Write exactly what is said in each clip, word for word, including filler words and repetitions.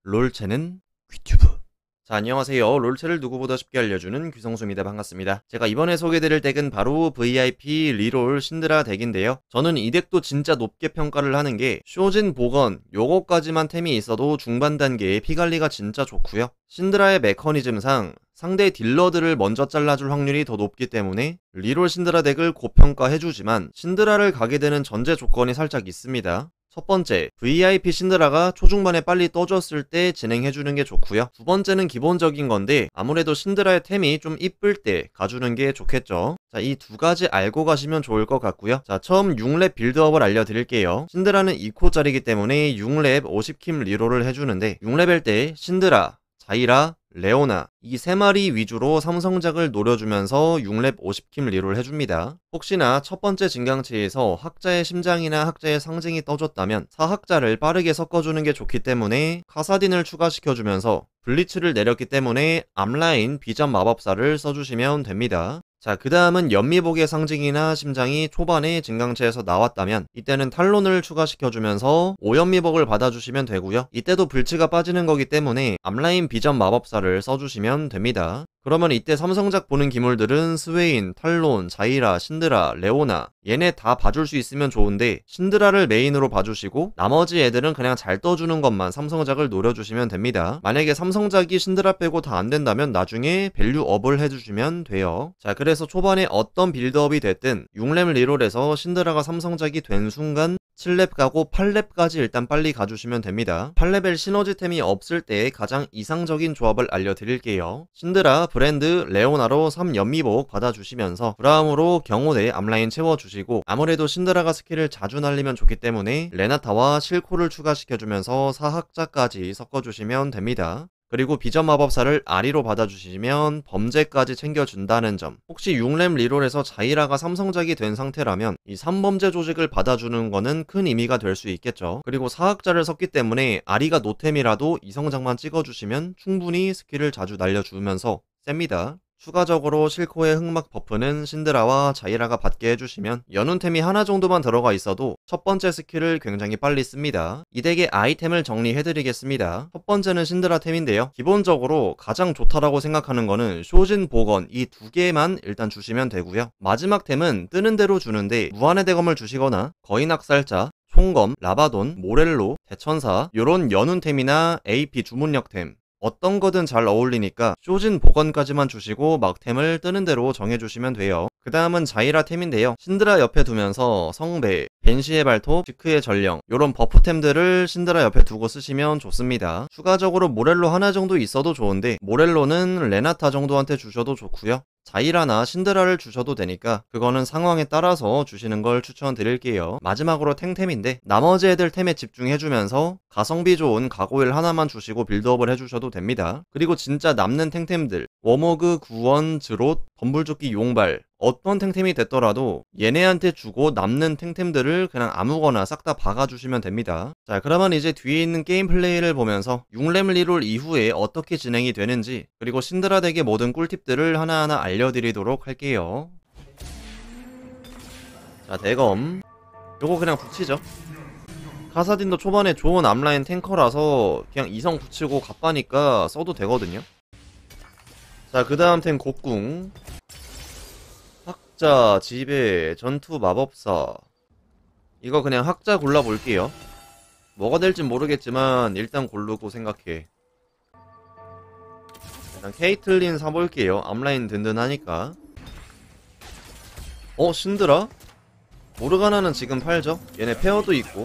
롤체는 귀튜브. 자, 안녕하세요. 롤체를 누구보다 쉽게 알려주는 귀성수입니다. 반갑습니다. 제가 이번에 소개드릴 덱은 바로 브이아이피 리롤 신드라 덱인데요. 저는 이 덱도 진짜 높게 평가를 하는 게 쇼진 복원 요거까지만 템이 있어도 중반 단계에 피관리가 진짜 좋고요. 신드라의 메커니즘상 상대 딜러들을 먼저 잘라줄 확률이 더 높기 때문에 리롤 신드라 덱을 고평가해주지만 신드라를 가게 되는 전제 조건이 살짝 있습니다. 첫 번째, 브이아이피 신드라가 초중반에 빨리 떠줬을 때 진행해주는 게 좋고요. 두 번째는 기본적인 건데 아무래도 신드라의 템이 좀 이쁠 때 가주는 게 좋겠죠. 자, 이 두 가지 알고 가시면 좋을 것 같고요. 자, 처음 육 렙 빌드업을 알려드릴게요. 신드라는 이 코짜리기 때문에 육 렙 오십 킴 리롤을 해주는데 육 레벨 때 신드라, 자이라, 레오나 이 세 마리 위주로 삼성작을 노려주면서 육 렙 오십 킴 리롤 해줍니다. 혹시나 첫 번째 진강체에서 학자의 심장이나 학자의 상징이 떠줬다면 사학자를 빠르게 섞어주는 게 좋기 때문에 카사딘을 추가시켜주면서 블리츠를 내렸기 때문에 앞라인 비전 마법사를 써주시면 됩니다. 자, 그 다음은 연미복의 상징이나 심장이 초반에 진강체에서 나왔다면 이때는 탈론을 추가시켜주면서 오연미복을 받아주시면 되고요. 이때도 불치가 빠지는 거기 때문에 앞라인 비전 마법사를 써주시면 됩니다. 그러면 이때 삼성작 보는 기물들은 스웨인, 탈론, 자이라, 신드라, 레오나 얘네 다 봐줄 수 있으면 좋은데 신드라를 메인으로 봐주시고 나머지 애들은 그냥 잘 떠주는 것만 삼성작을 노려주시면 됩니다. 만약에 삼성작이 신드라 빼고 다 안된다면 나중에 밸류업을 해주시면 돼요. 자, 그래서 초반에 어떤 빌드업이 됐든 육 렙 리롤에서 신드라가 삼성작이 된 순간 칠 렙 가고 팔 렙까지 일단 빨리 가주시면 됩니다. 팔 레벨 시너지템이 없을 때 가장 이상적인 조합을 알려드릴게요. 신드라, 브랜드, 레오나로 삼 연미복 받아주시면서 브라움으로 경호대 앞라인 채워주시고 아무래도 신드라가 스킬을 자주 날리면 좋기 때문에 레나타와 실코를 추가시켜주면서 사학자까지 섞어주시면 됩니다. 그리고 비전 마법사를 아리로 받아주시면 범죄까지 챙겨준다는 점. 혹시 육 렙 리롤에서 자이라가 삼성작이 된 상태라면 이 삼 범죄 조직을 받아주는 거는 큰 의미가 될 수 있겠죠. 그리고 사학자를 썼기 때문에 아리가 노템이라도 이성작만 찍어주시면 충분히 스킬을 자주 날려주면서 셉니다. 추가적으로 실코의 흑막 버프는 신드라와 자이라가 받게 해주시면 연운템이 하나 정도만 들어가 있어도 첫 번째 스킬을 굉장히 빨리 씁니다. 이 덱의 아이템을 정리해드리겠습니다. 첫 번째는 신드라 템인데요. 기본적으로 가장 좋다라고 생각하는 거는 쇼진 복원 이 두 개만 일단 주시면 되고요. 마지막 템은 뜨는 대로 주는데 무한의 대검을 주시거나 거인학살자, 총검, 라바돈, 모렐로, 대천사 요런 연운템이나 에이피 주문력템 어떤 거든 잘 어울리니까 쇼진 복원까지만 주시고 막템을 뜨는 대로 정해주시면 돼요. 그 다음은 자이라 템인데요. 신드라 옆에 두면서 성배, 벤시의 발톱, 지크의 전령 요런 버프템들을 신드라 옆에 두고 쓰시면 좋습니다. 추가적으로 모렐로 하나 정도 있어도 좋은데 모렐로는 레나타 정도한테 주셔도 좋고요. 자이라나 신드라를 주셔도 되니까 그거는 상황에 따라서 주시는 걸 추천드릴게요. 마지막으로 탱템인데 나머지 애들 템에 집중해주면서 가성비 좋은 가고일 하나만 주시고 빌드업을 해주셔도 됩니다. 그리고 진짜 남는 탱템들 워머그, 구원, 드롯, 범불조끼, 용발 어떤 탱템이 됐더라도 얘네한테 주고 남는 탱템들을 그냥 아무거나 싹 다 박아주시면 됩니다. 자, 그러면 이제 뒤에 있는 게임 플레이를 보면서 육 렙 리롤 이후에 어떻게 진행이 되는지 그리고 신드라 덱의 모든 꿀팁들을 하나하나 알려드리도록 할게요. 자, 대검 요거 그냥 붙이죠. 카사딘도 초반에 좋은 앞라인 탱커라서 그냥 이성 붙이고 갑바니까 써도 되거든요. 자, 그 다음 템 곡궁 학자, 지배, 전투 마법사 이거 그냥 학자 골라볼게요. 뭐가 될진 모르겠지만 일단 고르고 생각해. 일단 케이틀린 사볼게요. 앞라인 든든하니까. 어? 신드라? 모르가나는 지금 팔죠? 얘네 페어도 있고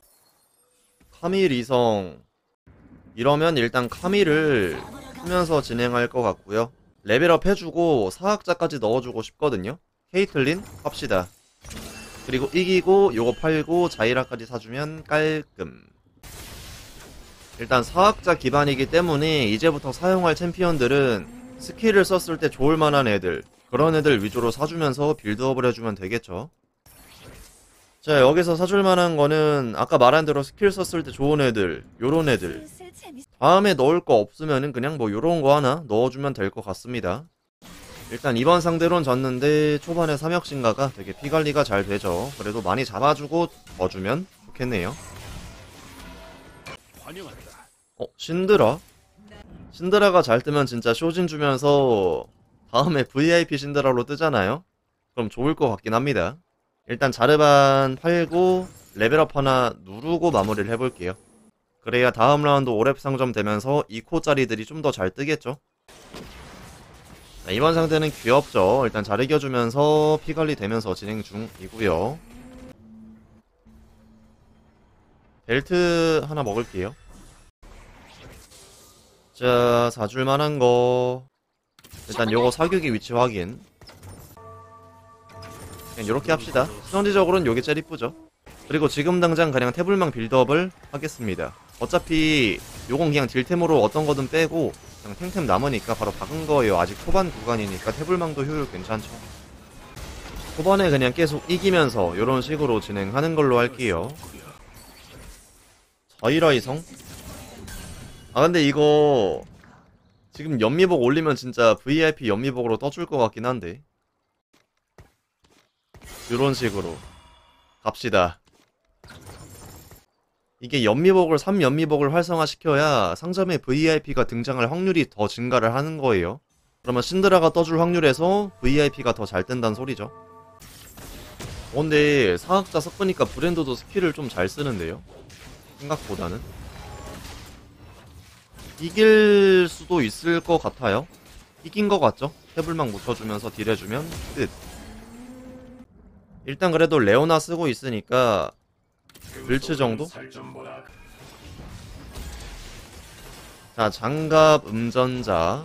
카밀 이성 이러면 일단 카밀을 쓰면서 진행할 것 같고요. 레벨업 해주고 사학자까지 넣어주고 싶거든요. 케이틀린 합시다. 그리고 이기고 요거 팔고 자이라까지 사주면 깔끔. 일단 사학자 기반이기 때문에 이제부터 사용할 챔피언들은 스킬을 썼을 때 좋을 만한 애들 그런 애들 위주로 사주면서 빌드업을 해주면 되겠죠. 자, 여기서 사줄 만한 거는 아까 말한 대로 스킬 썼을 때 좋은 애들 요런 애들 다음에 넣을 거 없으면은 그냥 뭐 요런 거 하나 넣어주면 될 것 같습니다. 일단 이번 상대로는 졌는데 초반에 삼역신가가 되게 피관리가 잘 되죠. 그래도 많이 잡아주고 더 주면 좋겠네요. 어? 신드라? 신드라가 잘 뜨면 진짜 쇼진 주면서 다음에 브이아이피 신드라로 뜨잖아요? 그럼 좋을 것 같긴 합니다. 일단 자르반 팔고 레벨업 하나 누르고 마무리를 해볼게요. 그래야 다음 라운드 오랩 상점 되면서 이 코짜리들이 좀 더 잘 뜨겠죠? 자, 이번 상대는 귀엽죠. 일단 잘 이겨주면서 피관리 되면서 진행 중이고요. 벨트 하나 먹을게요. 자, 사줄만한 거 일단 요거 사격의 위치 확인. 그냥 요렇게 합시다. 시너지적으로는 요게 제일 이쁘죠. 그리고 지금 당장 그냥 태블망 빌드업을 하겠습니다. 어차피 요건 그냥 딜템으로 어떤 거든 빼고 그냥 탱템 남으니까 바로 박은 거예요. 아직 초반 구간이니까 태블망도 효율 괜찮죠. 초반에 그냥 계속 이기면서 요런 식으로 진행하는 걸로 할게요. 자이라 이성? 아 근데 이거 지금 연미복 올리면 진짜 브이아이피 연미복으로 떠줄 것 같긴 한데 요런 식으로 갑시다. 이게 연미복을 삼 연미복을 활성화시켜야 상점에 브이아이피가 등장할 확률이 더 증가를 하는 거예요. 그러면 신드라가 떠줄 확률에서 브이아이피가 더 잘 뜬다는 소리죠. 어, 근데 사학자 섞으니까 브랜드도 스킬을 좀 잘 쓰는데요? 생각보다는 이길 수도 있을 것 같아요. 이긴 것 같죠? 태블망 묻혀주면서 딜해주면 끝. 일단 그래도 레오나 쓰고 있으니까 불츠 정도? 자, 장갑 음전자.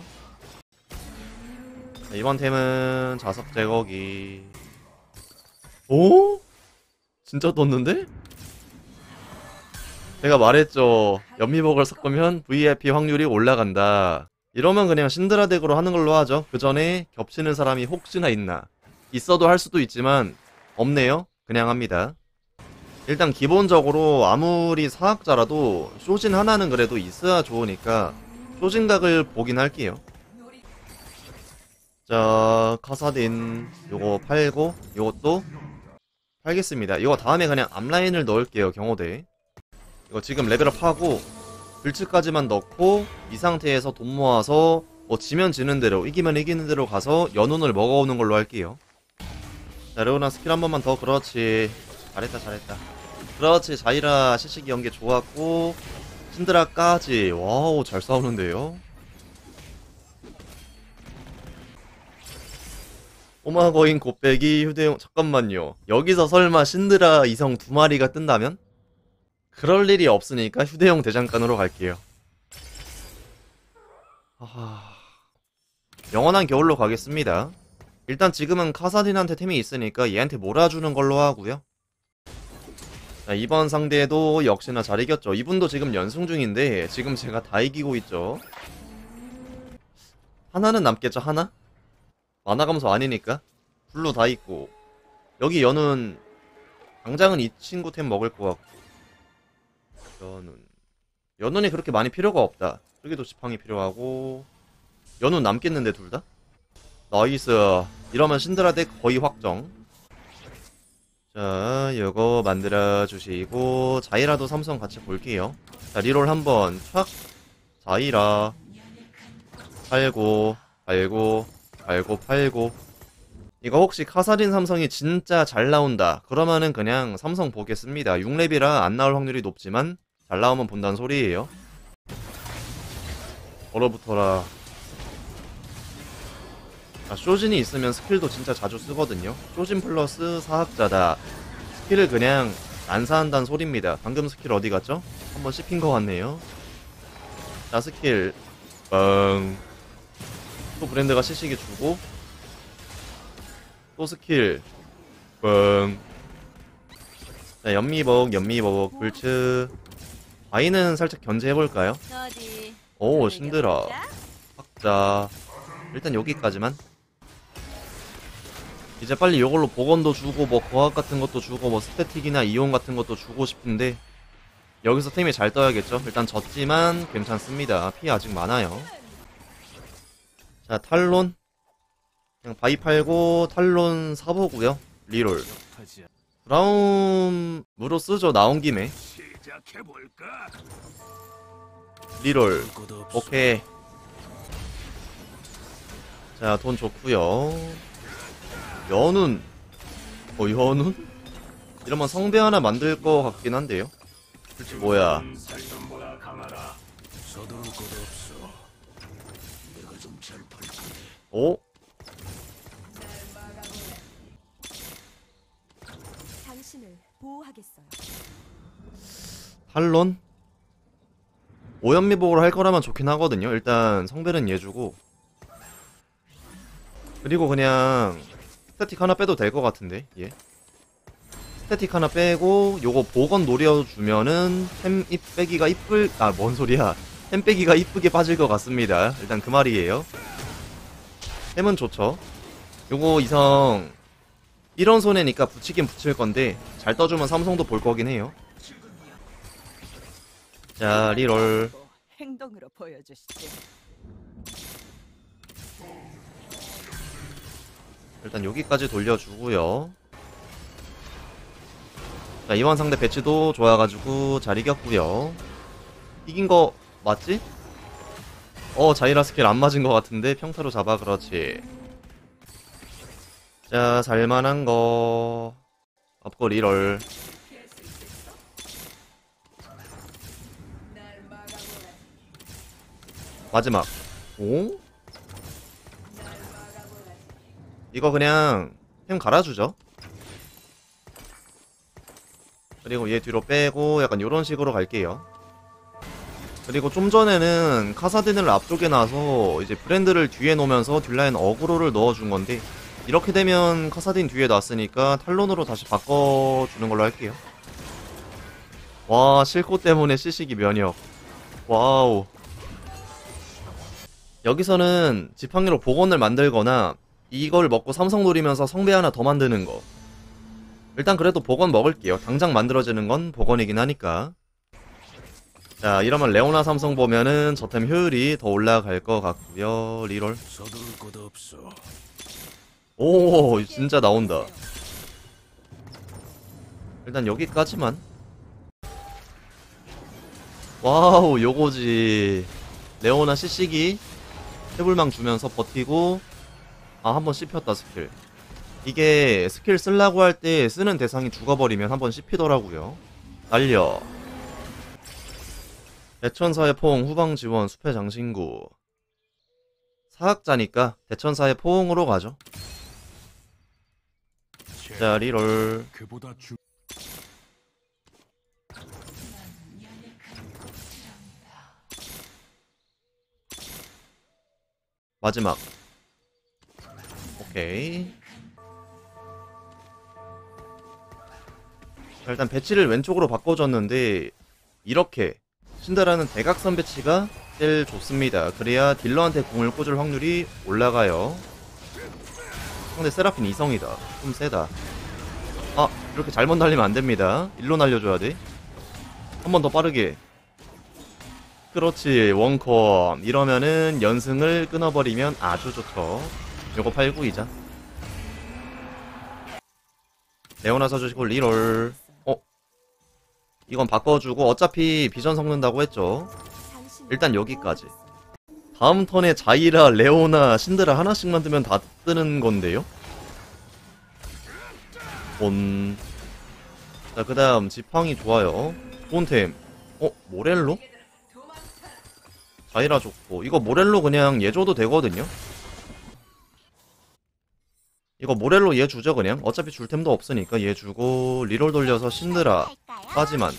자, 이번 템은 자석 제거기. 오? 진짜 떴는데? 제가 말했죠. 연미복을 섞으면 브이아이피 확률이 올라간다. 이러면 그냥 신드라 덱으로 하는 걸로 하죠. 그 전에 겹치는 사람이 혹시나 있나. 있어도 할 수도 있지만 없네요. 그냥 합니다. 일단 기본적으로 아무리 사학자라도 쇼진 하나는 그래도 있어야 좋으니까 쇼진각을 보긴 할게요. 자, 카사딘 요거 팔고 요것도 팔겠습니다. 이거 다음에 그냥 앞라인을 넣을게요. 경호대. 이거 지금 레벨업 하고 불츠까지만 넣고 이 상태에서 돈 모아서 뭐 지면 지는 대로 이기면 이기는 대로 가서 연운을 먹어오는 걸로 할게요. 자, 레오나 스킬 한 번만 더. 그렇지. 잘했다 잘했다. 그렇지. 자이라 시식이 연계 좋았고 신드라까지. 와우, 잘 싸우는데요. 꼬마거인 곱빼기 휴대용. 잠깐만요. 여기서 설마 신드라 이성 두 마리가 뜬다면? 그럴 일이 없으니까 휴대용 대장간으로 갈게요. 하하... 영원한 겨울로 가겠습니다. 일단 지금은 카사딘한테 템이 있으니까 얘한테 몰아주는 걸로 하고요. 자, 이번 상대도 역시나 잘 이겼죠. 이분도 지금 연승 중인데 지금 제가 다 이기고 있죠. 하나는 남겠죠. 하나? 만화 감소 아니니까. 블루 다 있고 여기 연운 당장은 이 친구 템 먹을 것 같고 연운 연운이 그렇게 많이 필요가 없다. 저기도 지팡이 필요하고 연운 남겠는데 둘 다? 나이스. 이러면 신드라 덱 거의 확정. 자, 요거 만들어 주시고 자이라도 삼성 같이 볼게요. 자, 리롤 한번 촥. 자이라 팔고 팔고 팔고 팔고. 이거 혹시 카사딘 삼성이 진짜 잘 나온다 그러면은 그냥 삼성 보겠습니다. 육 렙이라 안 나올 확률이 높지만 잘 나오면 본다는 소리예요. 얼어붙어라. 아, 쇼진이 있으면 스킬도 진짜 자주 쓰거든요. 쇼진 플러스 사학자다. 스킬을 그냥 난사한다는 소리입니다. 방금 스킬 어디 갔죠? 한번 씹힌 것 같네요. 자, 스킬 뻥. 또 브랜드가 시식이 주고 또 스킬 뻥. 자, 연미복 연미복 불츠. 아이는 살짝 견제해볼까요? 오, 신드라 학자. 일단 여기까지만. 이제 빨리 이걸로 복원도 주고 뭐 거학 같은 것도 주고 뭐 스태틱이나 이온 같은 것도 주고 싶은데 여기서 템이 잘 떠야겠죠. 일단 졌지만 괜찮습니다. 피 아직 많아요. 자, 탈론 그냥 바이 팔고 탈론 사보고요. 리롤 브라움으로 쓰죠. 나온 김에. 리롤. 오케이. 자, 돈 좋구요. 연운. 어, 연운? 이러면 성배 하나 만들 거 같긴 한데요. 그치, 뭐야. 오? 당신을 보호하겠어요. 탈론? 오연미복으로 할 거라면 좋긴 하거든요. 일단 성배는 얘 주고. 그리고 그냥 스태틱 하나 빼도 될 것 같은데, 얘. 스태틱 하나 빼고 요거 복원 노려주면은 템 빼기가 이쁠.. 아, 뭔 소리야. 템 빼기가 이쁘게 빠질 것 같습니다. 일단 그 말이에요. 템은 좋죠. 요거 이성 이런 손해니까 붙이긴 붙일 건데 잘 떠주면 삼성도 볼 거긴 해요. 자, 리롤. 행동으로 보여주시지. 일단 여기까지 돌려주고요. 자, 이번 상대 배치도 좋아가지고 잘 이겼고요. 이긴 거 맞지? 어, 자이라 스킬 안 맞은 것 같은데 평타로 잡아. 그렇지. 자, 살만한 거 업고 리롤. 마지막. 오? 이거 그냥 템 갈아주죠. 그리고 얘 뒤로 빼고 약간 요런 식으로 갈게요. 그리고 좀 전에는 카사딘을 앞쪽에 놔서 이제 브랜드를 뒤에 놓으면서 뒷라인 어그로를 넣어준 건데, 이렇게 되면 카사딘 뒤에 놨으니까 탈론으로 다시 바꿔주는 걸로 할게요. 와, 실코 때문에 시식이 면역. 와우. 여기서는 지팡이로 복원을 만들거나 이걸 먹고 삼성 노리면서 성배 하나 더 만드는 거. 일단 그래도 복원 먹을게요. 당장 만들어지는 건 복원이긴 하니까. 자, 이러면 레오나 삼성 보면은 저템 효율이 더 올라갈 것 같고요. 리롤. 오, 진짜 나온다. 일단 여기까지만. 와우, 요거지. 레오나 씨씨기 해불망 주면서 버티고. 아, 한번 씹혔다 스킬. 이게 스킬 쓰려고 할 때 쓰는 대상이 죽어버리면 한번 씹히더라고요. 날려. 대천사의 포옹 후방 지원 숲의 장신구. 사학자니까 대천사의 포옹으로 가죠. 자, 리롤. 마지막. 오케이. 자, 일단 배치를 왼쪽으로 바꿔줬는데 이렇게 신드라는 대각선 배치가 제일 좋습니다. 그래야 딜러한테 공을 꽂을 확률이 올라가요. 상대 세라핀 이성이다. 좀 세다. 아, 이렇게 잘못 날리면 안됩니다. 일로 날려줘야 돼. 한 번 더 빠르게. 그렇지, 원컴. 이러면은 연승을 끊어버리면 아주 좋죠. 요거 팔구이자. 레오나 써주시고 리롤. 어? 이건 바꿔주고 어차피 비전 섞는다고 했죠. 일단 여기까지. 다음 턴에 자이라, 레오나, 신드라 하나씩 만들면 다 뜨는 건데요? 본. 자, 그 다음 지팡이 좋아요. 좋은템. 어? 모렐로? 자이라 좋고. 이거 모렐로 그냥 얘 줘도 되거든요? 이거 모렐로 얘 주죠 그냥. 어차피 줄 템도 없으니까 얘 주고 리롤 돌려서 신드라 까지만.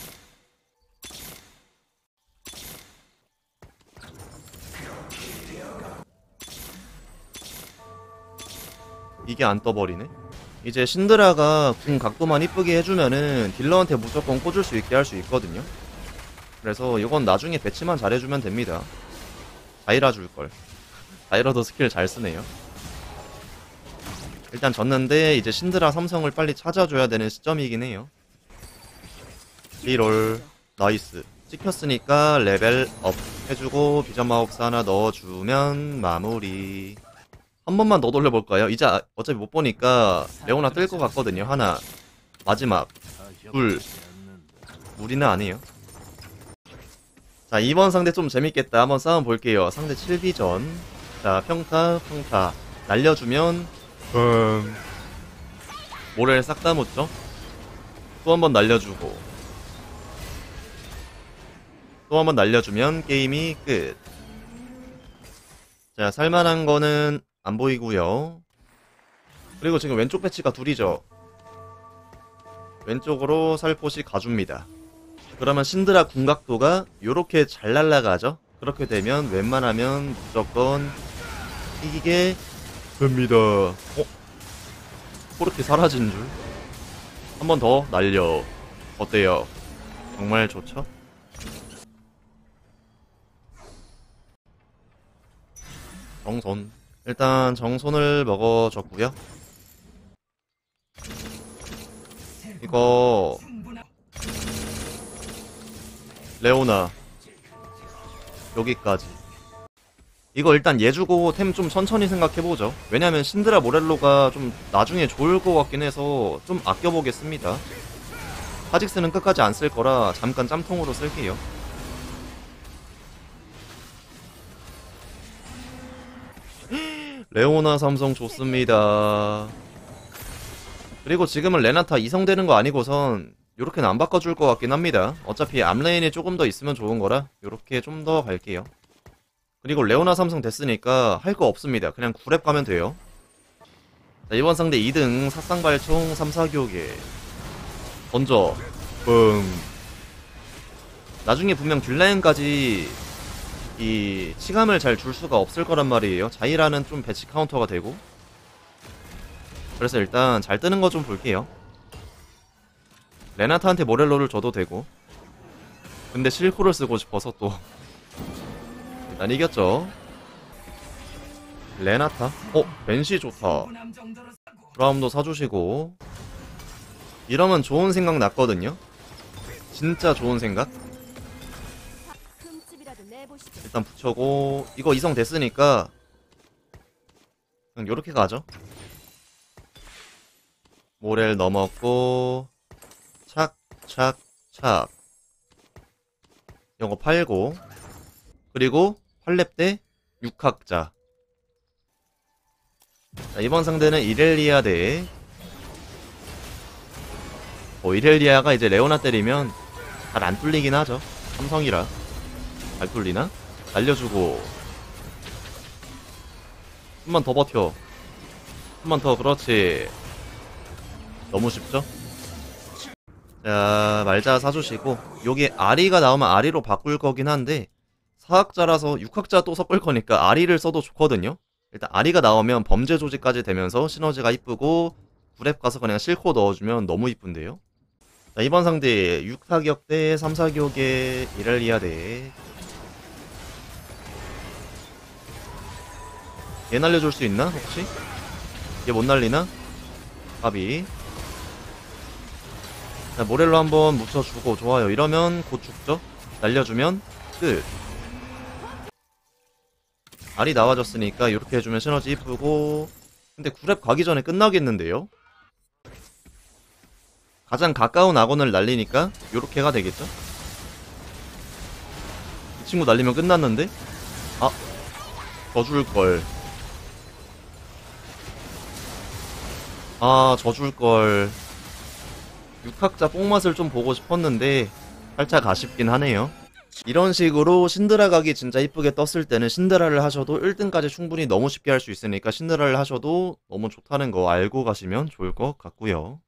이게 안 떠버리네. 이제 신드라가 궁 각도만 이쁘게 해주면은 딜러한테 무조건 꽂을 수 있게 할 수 있거든요. 그래서 이건 나중에 배치만 잘해주면 됩니다. 자이라 줄걸. 자이라도 스킬 잘 쓰네요. 일단 졌는데 이제 신드라 삼성을 빨리 찾아줘야 되는 시점이긴 해요. 리롤. 나이스. 찍혔으니까 레벨 업 해주고 비전 마법사 하나 넣어주면 마무리. 한 번만 더 돌려볼까요? 이제 어차피 못 보니까 레오나 뜰 것 같거든요. 하나. 마지막. 둘. 무리는 아니에요. 자, 이번 상대 좀 재밌겠다. 한번 싸움 볼게요. 상대 칠 비전. 자, 평타, 평타. 날려주면, 음. 모래를 싹 다 묻죠? 또 한 번 날려주고. 또 한 번 날려주면 게임이 끝. 자, 살만한 거는 안 보이고요. 그리고 지금 왼쪽 배치가 둘이죠. 왼쪽으로 살포시 가줍니다. 그러면 신드라 궁각도가 요렇게 잘 날아가죠. 그렇게 되면 웬만하면 무조건 이기게 됩니다. 어? 그렇게 사라진 줄? 한 번 더 날려. 어때요? 정말 좋죠? 정손. 일단 정손을 먹어줬고요. 이거 레오나 여기까지. 이거 일단 얘 주고 템 좀 천천히 생각해보죠. 왜냐면 신드라 모렐로가 좀 나중에 좋을 것 같긴 해서 좀 아껴보겠습니다. 카직스는 끝까지 안 쓸 거라 잠깐 짬통으로 쓸게요. 레오나 삼성 좋습니다. 그리고 지금은 레나타 이성되는 거 아니고선 요렇게는 안 바꿔줄 것 같긴 합니다. 어차피 앞레인이 조금 더 있으면 좋은 거라 요렇게 좀 더 갈게요. 그리고 레오나 삼성 됐으니까 할 거 없습니다. 그냥 구랩 가면 돼요. 자, 이번 상대 이 등 사쌍발총 삼, 사교계 던져. 뻥. 나중에 분명 딜라인까지 이 치감을 잘 줄 수가 없을 거란 말이에요. 자이라는 좀 배치 카운터가 되고. 그래서 일단 잘 뜨는 거 좀 볼게요. 레나타한테 모렐로를 줘도 되고. 근데 실코를 쓰고 싶어서 또 일단 이겼죠. 레나타? 어? 벤시 좋다. 브라움도 사주시고. 이러면 좋은 생각 났거든요. 진짜 좋은 생각. 일단 붙여고. 이거 이성 됐으니까 그냥 요렇게 가죠. 모렐 넘었고 착 착 착. 이거 팔고. 그리고 활랩 대 육 학자. 자, 이번 상대는 이렐리아 대 어, 이렐리아가 이제 레오나 때리면 잘 안 뚫리긴 하죠. 삼성이라 잘 뚫리나? 날려주고. 한번 더 버텨. 한번 더. 그렇지. 너무 쉽죠? 자, 말자 사주시고. 여기 아리가 나오면 아리로 바꿀 거긴 한데 사학자라서 육 학자 또 섞을 거니까 아리를 써도 좋거든요. 일단 아리가 나오면 범죄 조직까지 되면서 시너지가 이쁘고 구랩 가서 그냥 실코 넣어주면 너무 이쁜데요. 자, 이번 상대 육 사격 대 삼 사격의 이렐리아 대. 얘 날려줄 수 있나 혹시? 얘 못 날리나? 까비. 자, 모렐로 한번 묻혀주고. 좋아요. 이러면 곧 죽죠? 날려주면 끝. 알이 나와졌으니까 이렇게 해주면 시너지 이쁘고. 근데 구랩 가기 전에 끝나겠는데요? 가장 가까운 악원을 날리니까 요렇게가 되겠죠? 이 친구 날리면 끝났는데? 아, 져줄걸. 아, 져줄걸. 육 학자 뽕맛을 좀 보고 싶었는데 살짝 아쉽긴 하네요. 이런 식으로 신드라 각이 진짜 이쁘게 떴을 때는 신드라를 하셔도 일 등까지 충분히 너무 쉽게 할 수 있으니까 신드라를 하셔도 너무 좋다는 거 알고 가시면 좋을 것 같고요.